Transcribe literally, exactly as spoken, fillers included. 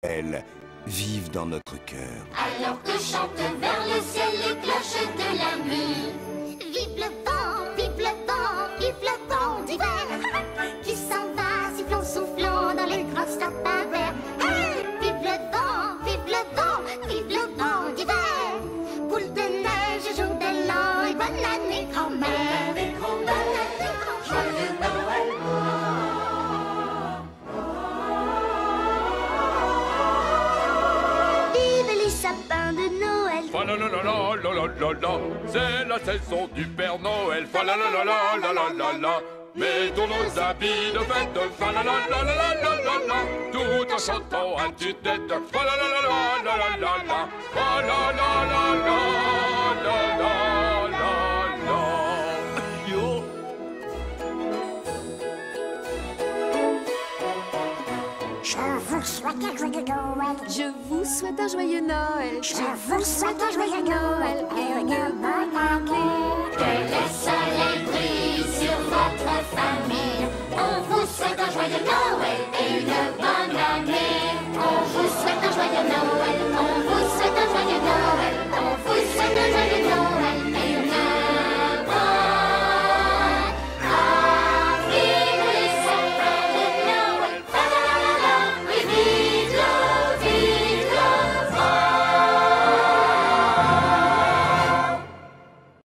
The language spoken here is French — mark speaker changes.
Speaker 1: Elles vivent dans notre cœur.
Speaker 2: Alors que chantent vers le ciel les cloches de la nuit. Vive le vent, vive le vent, vive le vent d'hiver qui s'en va sifflant, soufflant dans les grands sapins verts. Hey, vive le vent, vive le vent, vive le vent d'hiver. Boule de neige, jour de l'an et bonne année grand-mère. Bonne année grand-mère, joyeux Noël.
Speaker 3: Sapin de Noël.
Speaker 4: Fa la la la la la la la la. C'est la saison du Père Noël. Fa la la la la la la la la. Mettons nos habits de fête. Fa la la la la la la la la. Tout en chantant à tue-tête. Fa la la la la la la la la. Fa la la la la la la la la. Yo.
Speaker 3: Je vous souhaite un joyeux Noël.
Speaker 5: Je vous souhaite un joyeux Noël.
Speaker 3: Je vous souhaite un joyeux Noël et une bonne année.
Speaker 2: Que le soleil brille sur votre famille.